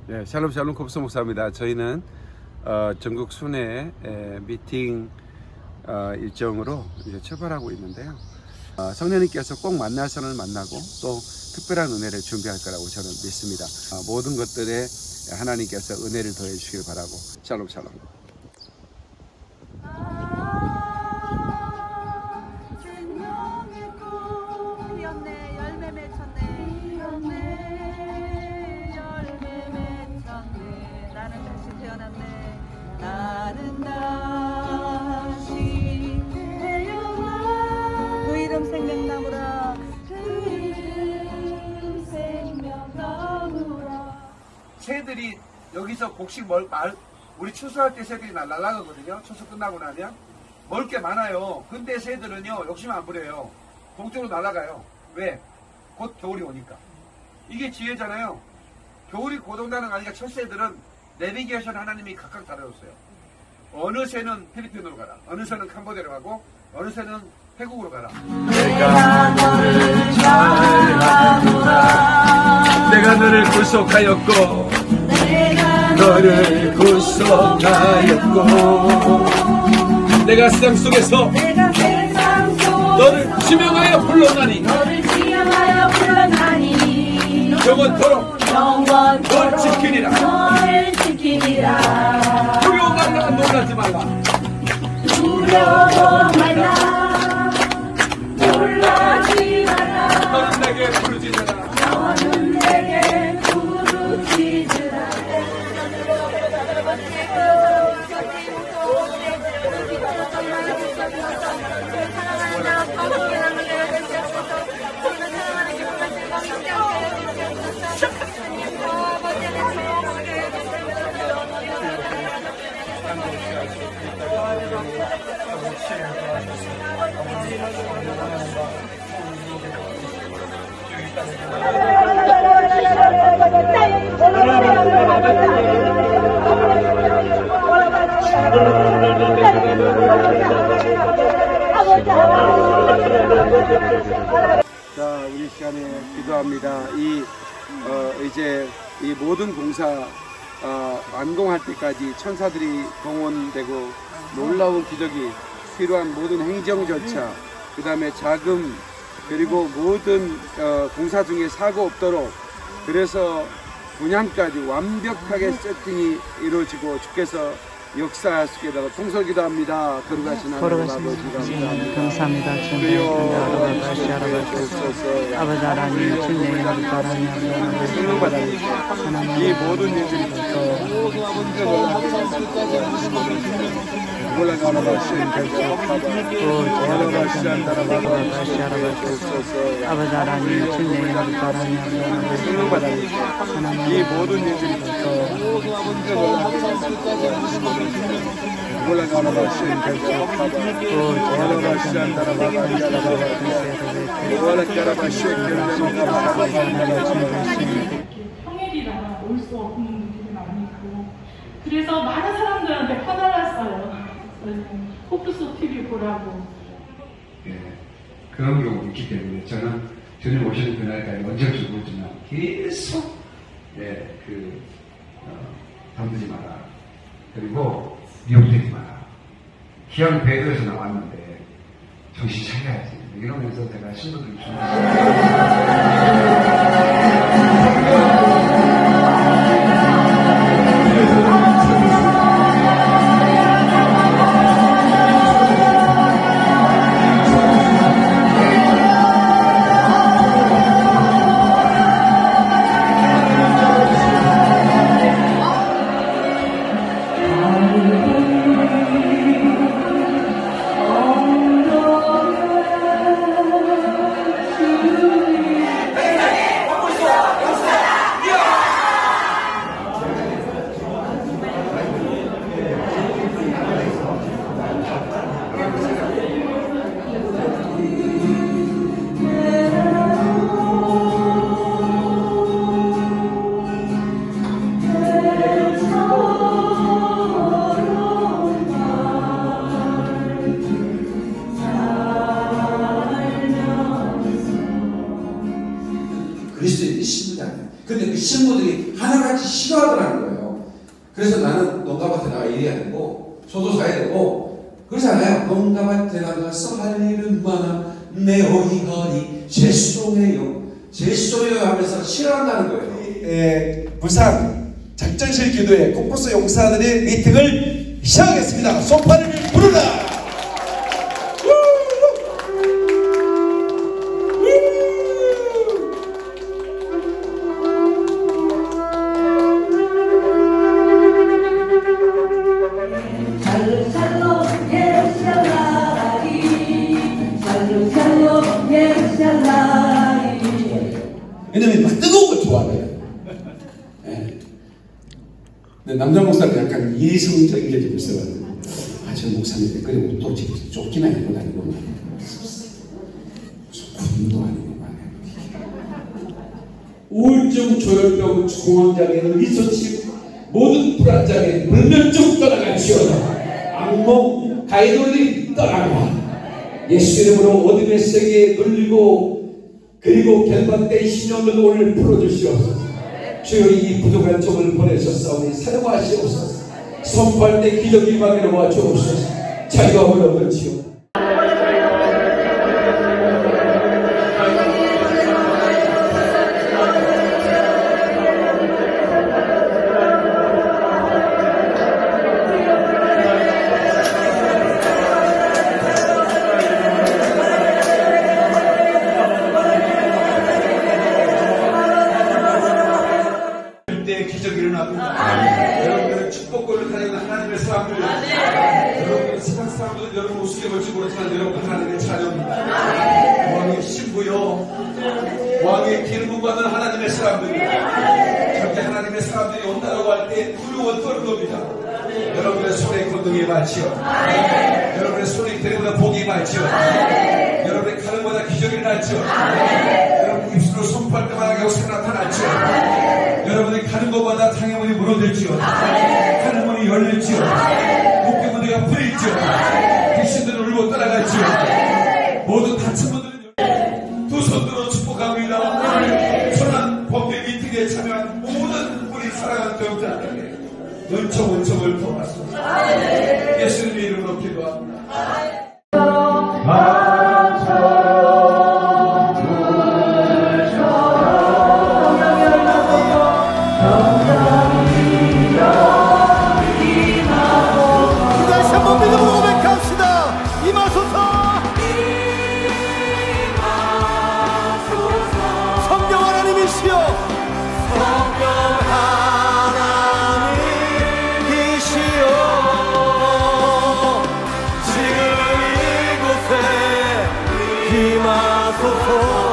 네, 샬롬 샬롬 콥스 목사입니다. 저희는 전국 순회 미팅 일정으로 이제 출발하고 있는데요. 성령님께서 꼭 만나서는 만나고 또 특별한 은혜를 준비할 거라고 저는 믿습니다. 모든 것들에 하나님께서 은혜를 더해 주시길 바라고. 샬롬 샬롬. 나는 다시 태어나 그 이름 생명나무라 그 이름 생명나무라. 새들이 여기서 곡식 우리 추수할 때 새들이 날아가거든요. 추수 끝나고 나면 먹을 게 많아요. 근데 새들은요 욕심 안 부려요. 동쪽으로 날아가요. 왜? 곧 겨울이 오니까. 이게 지혜잖아요. 겨울이 곧 온다는 거 아니까 첫새들은 내비게이션 하나님이 각각 다뤄줬어요. 어느 새는 필리핀으로 가라, 어느 새는 캄보디아로 가고, 어느 새는 태국으로 가라. 내가 너를 잘 아노라. 내가 너를 구속하였고, 내가 너를 구속하였고, 내가 세상 속에서 너를 지명하여 불렀나니, 영원토록 널 지키리라. 두려워 말라. 놀라지 말라. 두려워 말라. 놀라지 말라. 너는 내게 부르짖으라. 너는 내게 부르짖으라. 자, 우리 시간에 기도합니다. 이제 이 모든 공사 완공할 때까지 천사들이 동원되고 놀라운 기적이 필요한 모든 행정 절차, 그 다음에 자금, 그리고 모든 공사 중에 사고 없도록, 그래서 분양까지 완벽하게 세팅이 이루어지고 주께서 역사하시게 되고 통솔기도합니다. 거룩하신 하나님 아버지 감사합니다. 주여 아버지 하나님 주님 하나님 이 모든 일들이 아버지 하나님 주님 이 모든 일들이 평일이라 올 수 없는 분들이 많이 있고, 그래서 많은 사람들한테 퍼달랐어요. 호프스 TV 보라고. 예, 그런 경우가 있기 때문에 저는 주님 오시는 그날까지 언제까지 모르지만 계속 담그지 마라. 그리고 미혹되지 마라. 기왕 배도에서 나왔는데 정신 차려야지. 이러면서 제가 신부들 친구들이 하나같이 싫어하더라는 거예요. 그래서 나는 농가밭에 나가 일해야 되고 소도 사야 되고 그러잖아요. 농가밭에 나가서 할 일은 많아 내 어이하니 제소해요 제소해요 하면서 싫어한다는 거예요. 부산 작전실 기도회 코코스 용사들의 미팅을 시작하겠습니다. 소파를 부르라. 왜냐면 막 뜨거운 걸 좋아해요. 네. 근데 남자 목사는 약간 이성적인 게 좀 있어가지고 저 목사님 그리고 또 쫓기나 이러고 다니고 무슨 군도 아니고 우울증 조현병 공황장애는 미소치 모든 불안장애 불면증 떠나갈지어다. 악몽 가이돌이 떠나가 예수 이름으로 어둠의 세계에 눌리고 그리고 결박된 신령들도 오늘 풀어주시옵소서. 주여 이 부족한 종을 보내셨사오니 사용하시옵소서. 선포할 때 기적이 임하기를 와주옵소서. 자유함을 얻을지어. 기적이 일어납니다. 여러분들은 축복권을 가지고 하나님의 사람들, 여러분들은 세상 사람들은 여러분 우습게 볼지 모르지만 여러분 하나님의 자녀입니다. 왕의 신부요, 왕의 기름 받는 하나님의 사람들이 절대 하나님의 사람들이 온다라고 할 때 두려워 떠는 겁니다. 여러분의 손에 건능이 많지요. 여러분의 손에 때리보다 복이 많지요. 여러분의 가는보다 기적이 일어났죠. 여러분 입술로 선포할 때마다 역사가 나타났죠. 여러분이 가는 것마다 장애문이 무너질지요. 하늘 문이 열릴지요. 목표 문제가 풀릴지요. 귀신들은 울고 떠나갈지요. 모든 다친 분들은 두 손으로 축복합니다. 선한 법회 미팅에 참여한 모든 우리 사랑하는 교육자들에게 은총을 도왔습니다. 예수님의 이름으로 기도합니다. 임하소서.